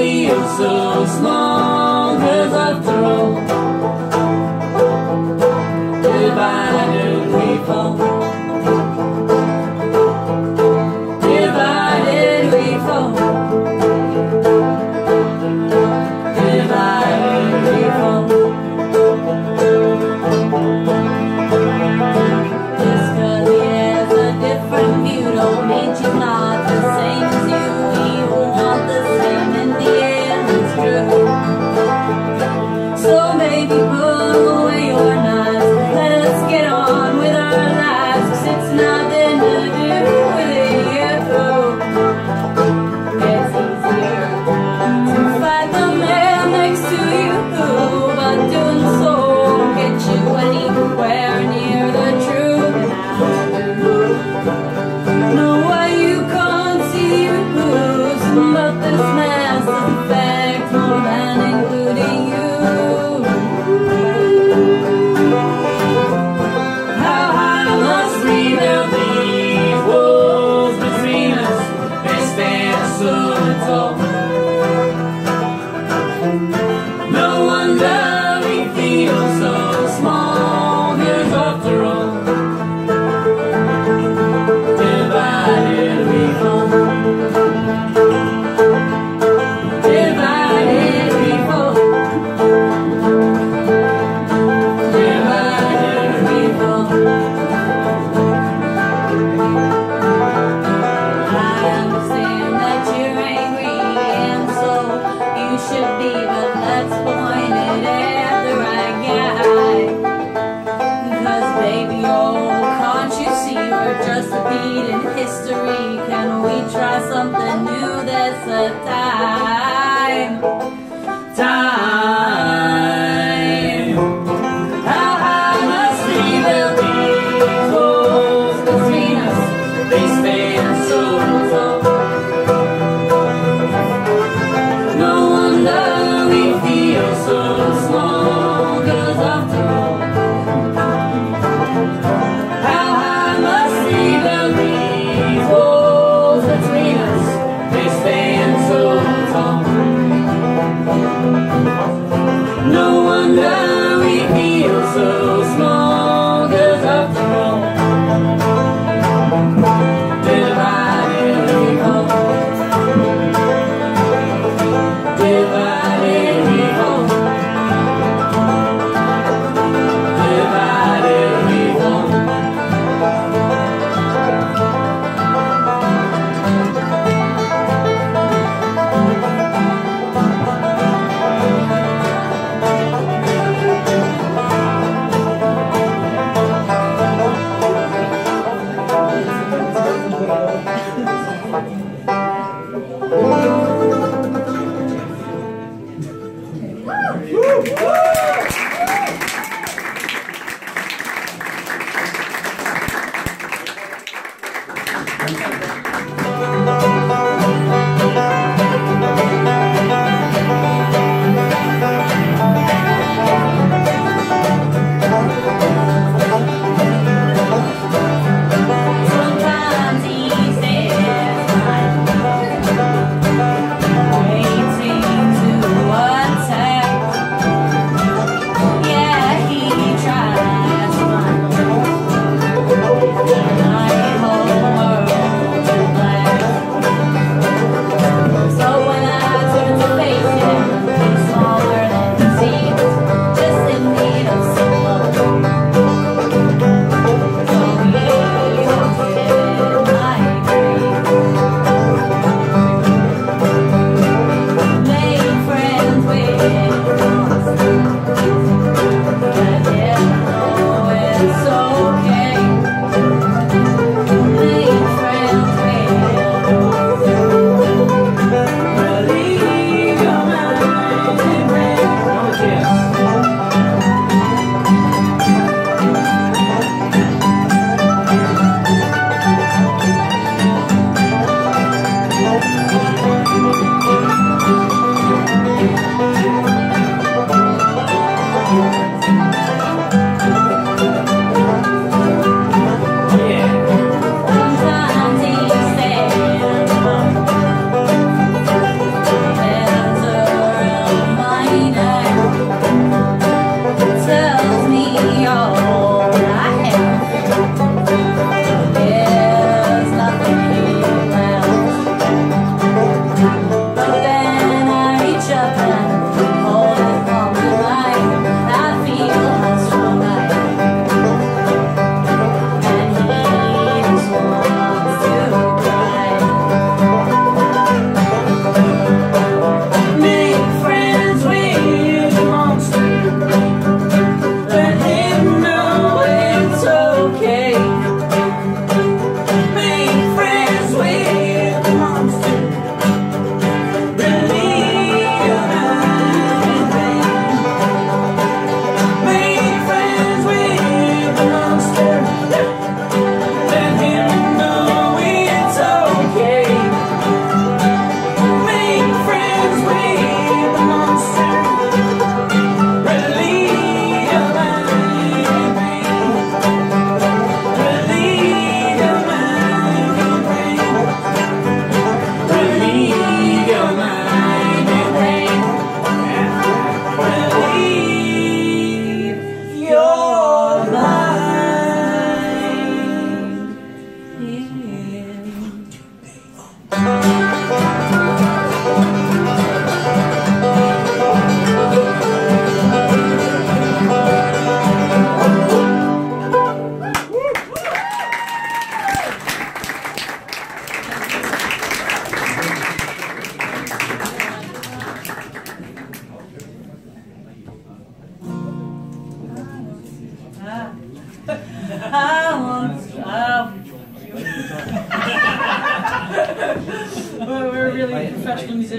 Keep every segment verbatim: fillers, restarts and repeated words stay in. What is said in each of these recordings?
feel so small, 'cause after all, divided we fall. Divided we fall. Divided we fall. Just 'cause he has a different view don't mean she's not the same as you. We will want the same in the end, it's true. So baby, put away your knives. Let's get on with our lives, 'cause it's nothing to do with you. It's easier to fight the man next to you, but doing so won't get you anywhere near the truth. Know why you can't see who's but this mess affects more than including you. How high must we build these walls between us? They stand so tall. No wonder we feel so small, 'cause after all, divided we fall. Divided we fall. Divided we fall. I understand that you're angry, and so you should be, but let's point it at the right guy. 'Cause baby, oh, can't you see we're just a beat in history? Can we try something new this time? Time. How high must we build these walls between us? They stand so tall. No wonder we feel so small, 'cause after all, how high must we build these walls between us? They stand so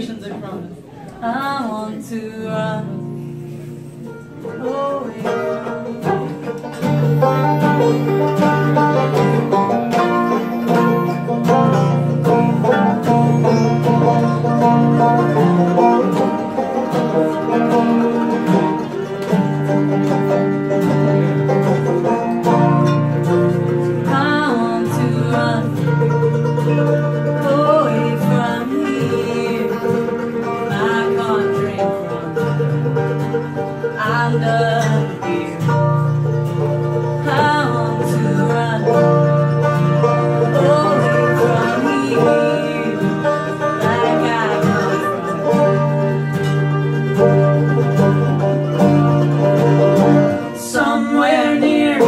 Congratulations, I promise. I want to run away. I'm done here. I want to run away from here, like I come from somewhere near.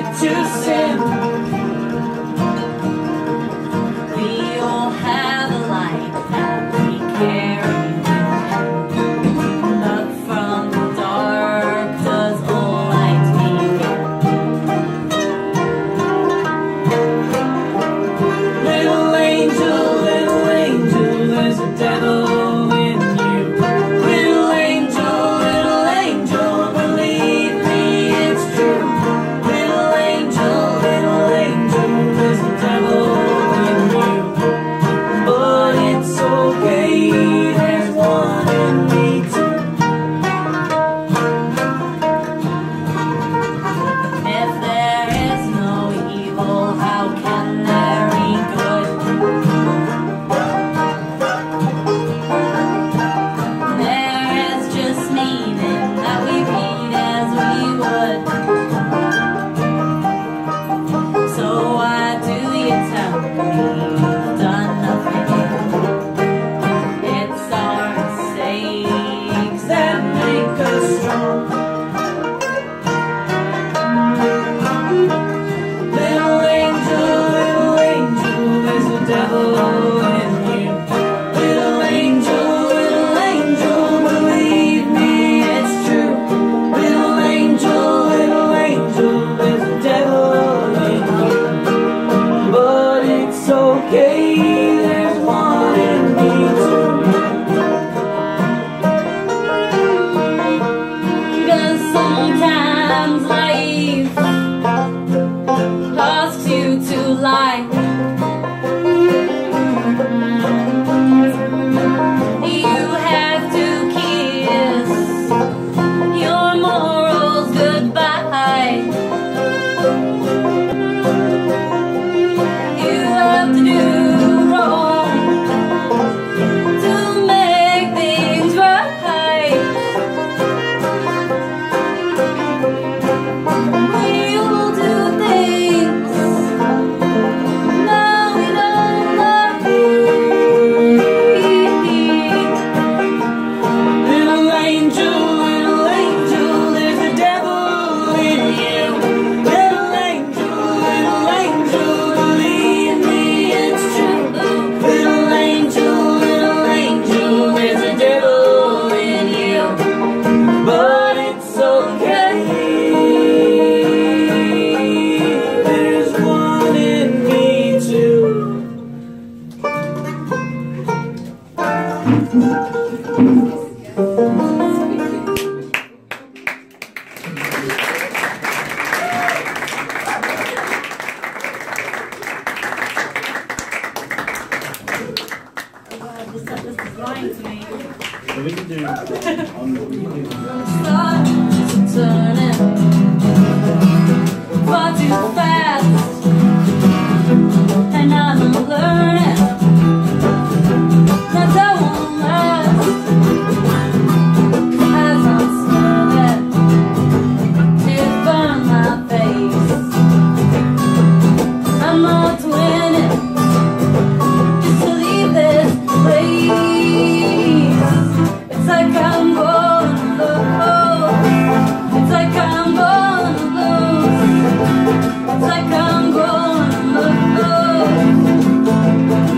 to sin. We all have a light that we carry within, but from the dark does all light begin. Little angel, little angel, there's a devil in you. Little angel, little angel, believe me, it's true. Little angel, little angel, there's a devil in you. But it's okay, there's one in me too. If there is no evil, how can there be good? There is just meaning that we read as we would. So why do you tell me you've done nothing? It's our mistakes that make us strong. Little angel, little angel, there's a devil in you. Little angel, little angel, believe me, it's true. Little angel, little angel, there's a devil in you. But it's okay, there's one in me too. 'Cause sometimes life asks you to lie. You have to kiss your morals goodbye. You have to do wrong to make things right. We all do things that we don't like. Little angel, little angel, there's a devil in you. Little angel, little angel, believe me, it's true. Little angel, little angel, there's a devil in you. But it's okay, there's one in me too. So we can do on we can do Start turning far too fast, and I'm learning that I won't last. As I'm smiling, it burned my face. I'm not winning just to leave this place. It's like I'm going low. It's like I'm going low. It's like I'm going low.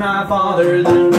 my fatherland.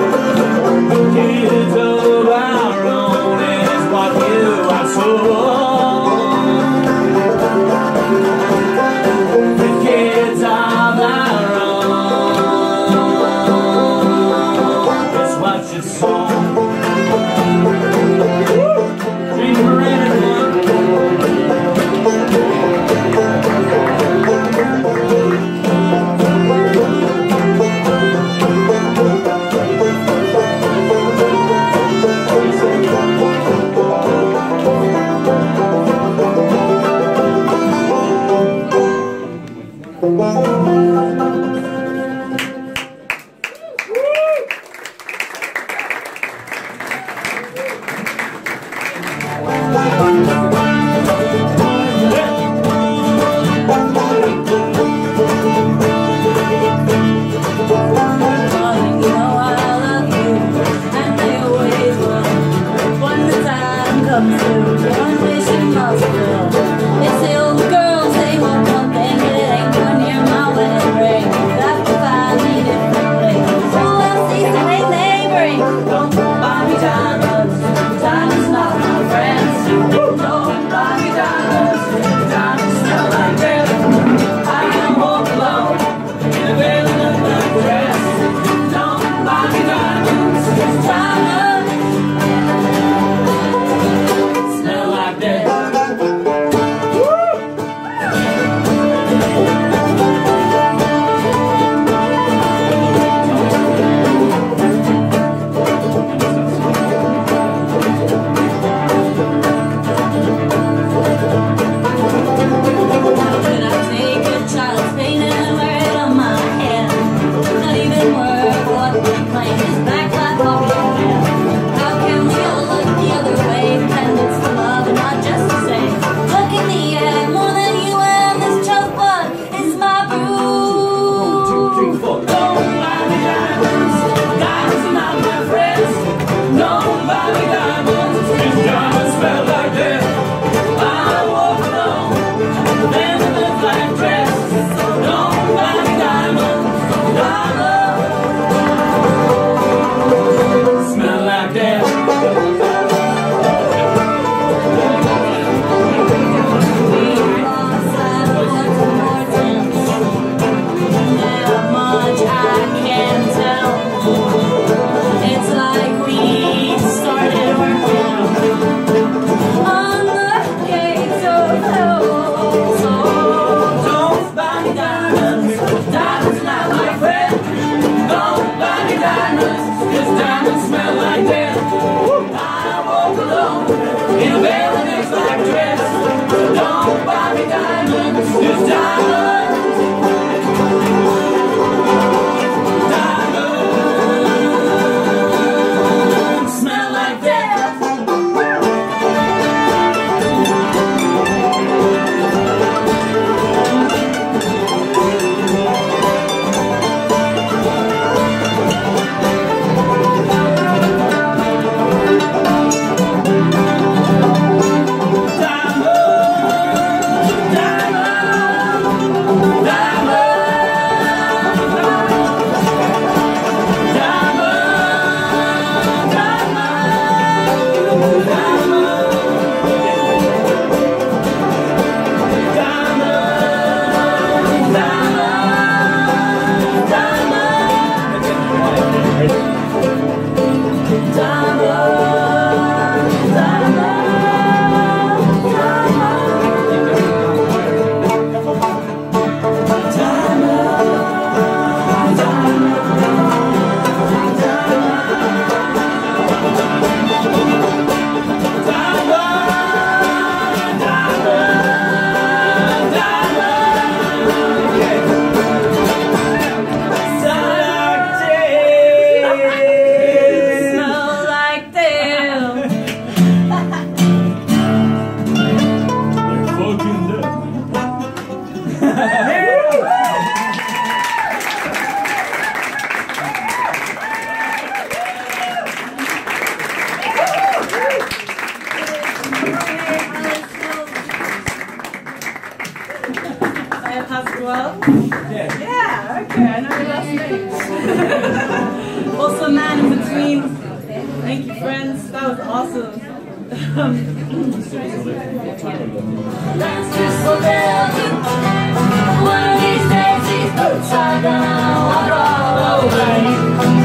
Kids of our own is what you are so Yeah, okay, I know your last name. Also, man in between. Thank you, friends. That was awesome. Let's just forget it. One of these days these boots are gonna walk all over you.